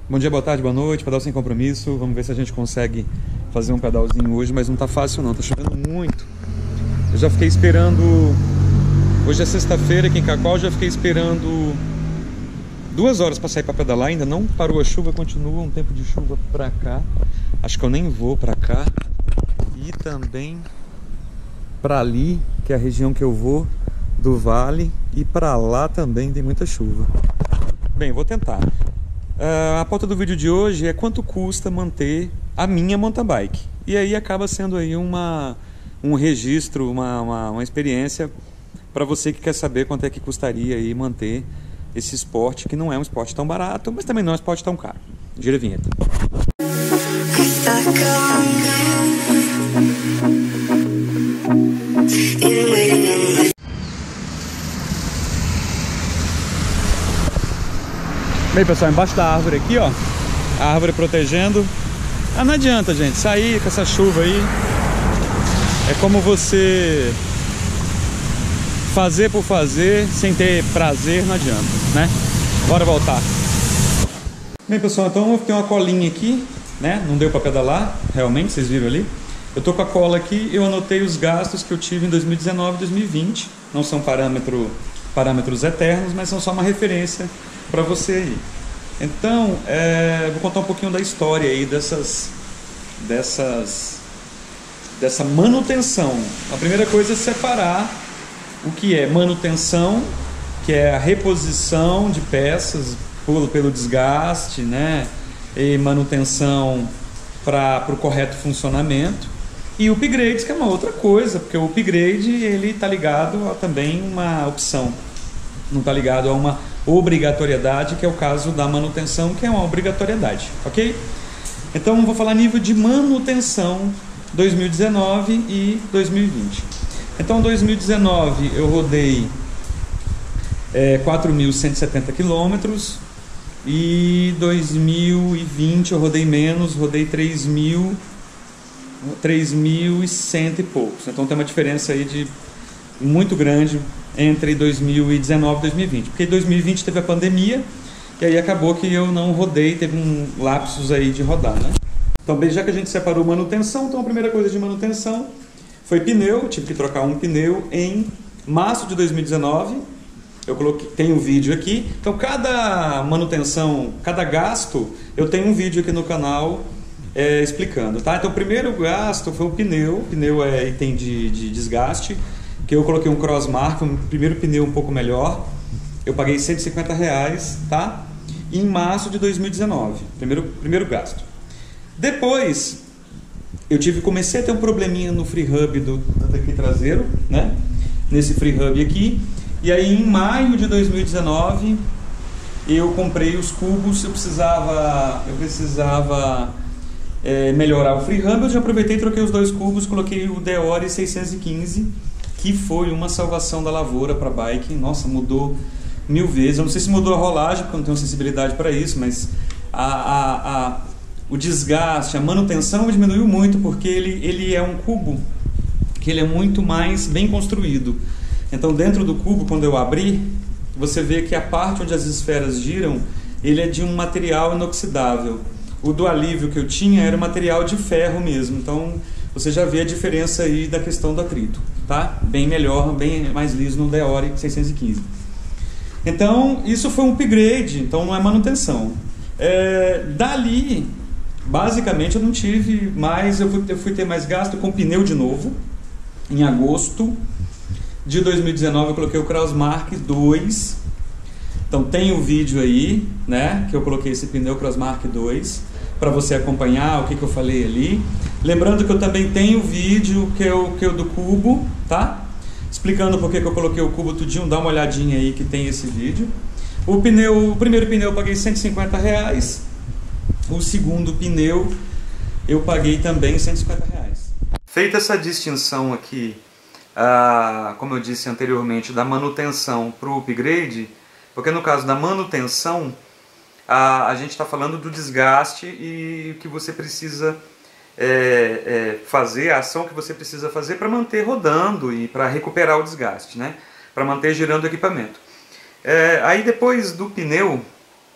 Bom dia, boa tarde, boa noite, pedal sem compromisso. Vamos ver se a gente consegue fazer um pedalzinho hoje, mas não tá fácil não, tá chovendo muito. Eu já fiquei esperando, hoje é sexta-feira aqui em Cacau, já fiquei esperando 2 horas para sair para pedalar, ainda não parou a chuva, continua um tempo de chuva para cá. Acho que eu nem vou para cá. E também para ali, que é a região que eu vou, do vale, e para lá também tem muita chuva. Bem, vou tentar. A pauta do vídeo de hoje é quanto custa manter a minha mountain bike. E aí acaba sendo aí um registro, uma experiência para você que quer saber quanto é que custaria aí manter esse esporte, que não é um esporte tão barato, mas também não é um esporte tão caro. Gira a vinheta. Bem, pessoal, embaixo da árvore aqui, ó, a árvore protegendo. Ah, não adianta, gente, sair com essa chuva aí. É como você fazer por fazer, sem ter prazer, não adianta, né? Bora voltar. Bem, pessoal, então eu tenho uma colinha aqui, né? Não deu para pedalar, realmente, vocês viram ali. Eu tô com a cola aqui, eu anotei os gastos que eu tive em 2019 e 2020. Não são parâmetros eternos, mas são só uma referência para você aí. Então, vou contar um pouquinho da história aí dessa manutenção. A primeira coisa é separar o que é manutenção, que é a reposição de peças pelo desgaste, né? E manutenção para o correto funcionamento. E o upgrade, que é uma outra coisa, porque o upgrade ele está ligado a também uma opção, não está ligado a uma obrigatoriedade, que é o caso da manutenção, que é uma obrigatoriedade, ok? Então vou falar nível de manutenção 2019 e 2020. Então 2019 eu rodei 4.170 quilômetros e 2020 eu rodei menos, rodei 3.100 e poucos. Então tem uma diferença aí de muito grande entre 2019 e 2020, porque em 2020 teve a pandemia e aí acabou que eu não rodei, teve um lapsus aí de rodar, né? Então, bem, já que a gente separou manutenção, então a primeira coisa de manutenção foi pneu. Tive que trocar um pneu em março de 2019. Eu coloquei, tem um vídeo aqui. Então, cada manutenção, cada gasto, eu tenho um vídeo aqui no canal explicando, tá? Então, o primeiro gasto foi o pneu. O pneu é item de desgaste, que eu coloquei um Crossmark, um primeiro pneu um pouco melhor. Eu paguei R$150, tá? Em março de 2019, primeiro gasto. Depois, comecei a ter um probleminha no free hub do daqui traseiro, né? Nesse free hub aqui. E aí, em maio de 2019, eu comprei os cubos. Eu precisava melhorar o free hub. Eu já aproveitei, troquei os 2 cubos, coloquei o Deore 615, que foi uma salvação da lavoura para bike. Nossa, mudou 1000 vezes. Eu não sei se mudou a rolagem, porque eu não tenho sensibilidade para isso, mas o desgaste, a manutenção diminuiu muito, porque ele é um cubo que ele é muito mais bem construído. Então, dentro do cubo, quando eu abri, você vê que a parte onde as esferas giram, ele é de um material inoxidável. O do alívio que eu tinha era material de ferro mesmo. Então, você já vê a diferença aí da questão do atrito, tá? Bem melhor, bem mais liso no Deore 615. Então, isso foi um upgrade, então não é manutenção. Dali, basicamente, eu não tive mais, eu fui ter mais gasto com pneu de novo. Em agosto de 2019 eu coloquei o Crossmark 2. Então tem o vídeo aí, né, que eu coloquei esse pneu Crossmark 2 para você acompanhar o que eu falei ali. Lembrando que eu também tenho o vídeo que é o do cubo, tá? Explicando por que eu coloquei o cubo tudinho, dá uma olhadinha aí que tem esse vídeo. O primeiro pneu eu paguei R$150. O segundo pneu eu paguei também R$150. Feita essa distinção aqui, como eu disse anteriormente, da manutenção para o upgrade, porque no caso da manutenção, a gente está falando do desgaste e o que você precisa fazer, a ação que você precisa fazer para manter rodando e para recuperar o desgaste, né? Para manter girando o equipamento. Aí depois do pneu,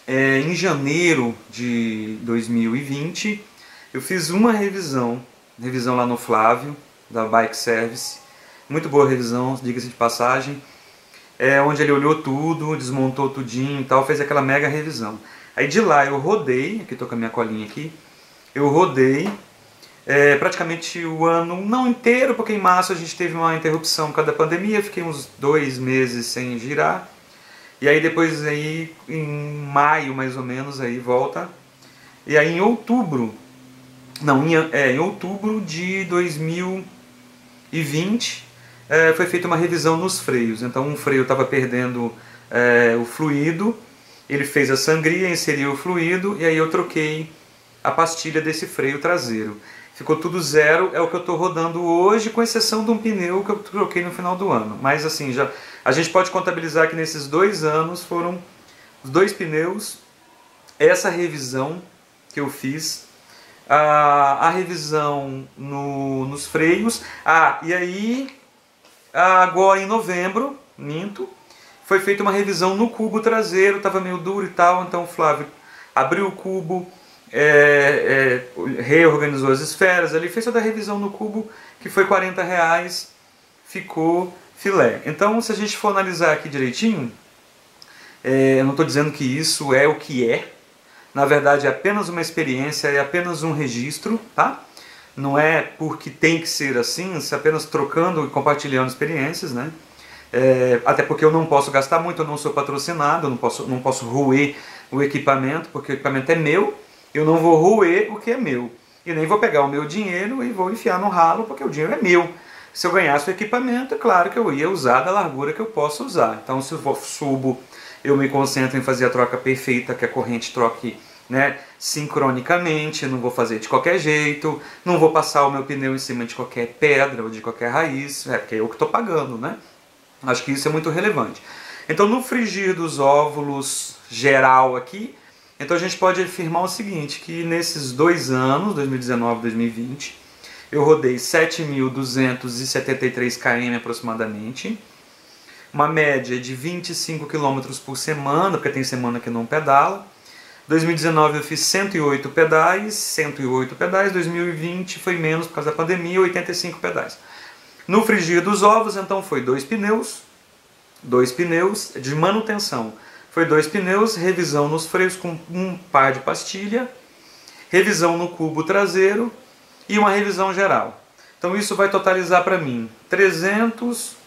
Em janeiro de 2020, eu fiz uma revisão lá no Flávio, da Bike Service. Muito boa revisão, diga-se de passagem. Onde ele olhou tudo, desmontou tudinho e tal, fez aquela mega revisão. Aí de lá eu rodei, aqui estou com a minha colinha aqui, eu rodei praticamente o ano, não inteiro, porque em março a gente teve uma interrupção por causa da pandemia, fiquei uns 2 meses sem girar. E aí depois, aí, em maio mais ou menos, aí volta. E aí em outubro, em outubro de 2020, foi feita uma revisão nos freios. Então um freio estava perdendo o fluido, ele fez a sangria, inseriu o fluido, e aí eu troquei a pastilha desse freio traseiro. Ficou tudo zero, é o que eu estou rodando hoje, com exceção de um pneu que eu troquei no final do ano. Mas assim, a gente pode contabilizar que nesses 2 anos foram os 2 pneus, essa revisão que eu fiz, a revisão nos freios, e aí agora em novembro, foi feita uma revisão no cubo traseiro, estava meio duro e tal, então o Flávio abriu o cubo, reorganizou as esferas, ali fez toda a revisão no cubo, que foi R$40, ficou filé. Então, se a gente for analisar aqui direitinho, eu não estou dizendo que isso é o que é, na verdade é apenas uma experiência, é apenas um registro, tá? Não é porque tem que ser assim, é apenas trocando e compartilhando experiências, né? Até porque eu não posso gastar muito, eu não sou patrocinado, eu não posso roer o equipamento, porque o equipamento é meu, eu não vou roer o que é meu. E nem vou pegar o meu dinheiro e vou enfiar no ralo, porque o dinheiro é meu. Se eu ganhasse o equipamento, é claro que eu ia usar da largura que eu posso usar. Então, se eu subo, eu me concentro em fazer a troca perfeita, que a corrente troque, né, sincronicamente, não vou fazer de qualquer jeito, não vou passar o meu pneu em cima de qualquer pedra ou de qualquer raiz, porque é eu que estou pagando, né? Acho que isso é muito relevante. Então, no frigir dos óvulos geral aqui, então a gente pode afirmar o seguinte, que nesses 2 anos, 2019 e 2020, eu rodei 7.273 km aproximadamente, uma média de 25 km por semana, porque tem semana que não pedala. 2019 eu fiz 108 pedais, 2020 foi menos por causa da pandemia, 85 pedais. No frigir dos ovos, então, foi 2 pneus de manutenção. Foi 2 pneus, revisão nos freios com um par de pastilha, revisão no cubo traseiro e uma revisão geral. Então isso vai totalizar para mim 300,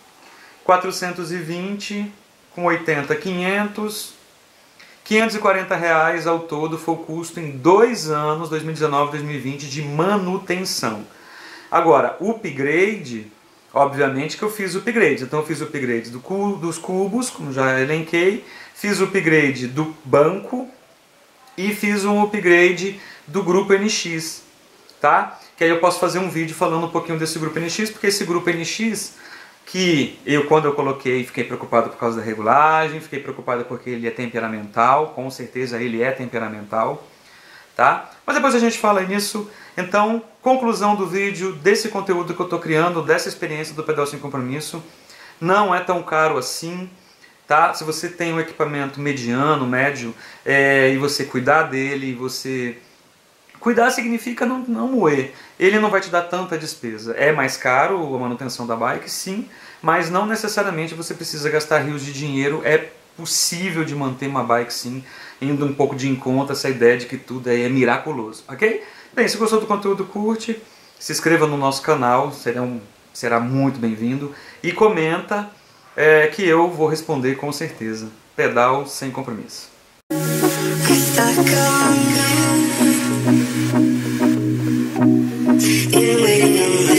420, com 80, 500, R$540 ao todo foi o custo em 2 anos, 2019 e 2020, de manutenção. Agora, o upgrade, obviamente que eu fiz o upgrade. Então eu fiz o upgrade dos cubos, como já elenquei, fiz o upgrade do banco e fiz um upgrade do grupo NX, tá? Que aí eu posso fazer um vídeo falando um pouquinho desse grupo NX, porque esse grupo NX, que quando eu coloquei, fiquei preocupado por causa da regulagem, fiquei preocupado porque ele é temperamental, com certeza ele é temperamental, tá? Mas depois a gente fala nisso. Então, conclusão do vídeo, desse conteúdo que eu estou criando, dessa experiência do Pedal Sem Compromisso, não é tão caro assim, tá? Se você tem um equipamento mediano, médio, e você cuidar dele, cuidar significa não moer. Ele não vai te dar tanta despesa. É mais caro a manutenção da bike, sim, mas não necessariamente você precisa gastar rios de dinheiro. É possível de manter uma bike, sim, indo um pouco de encontro essa ideia de que tudo aí é miraculoso, ok? Bem, se gostou do conteúdo, curte, se inscreva no nosso canal, será muito bem-vindo, e comenta que eu vou responder com certeza. Pedal Sem Compromisso.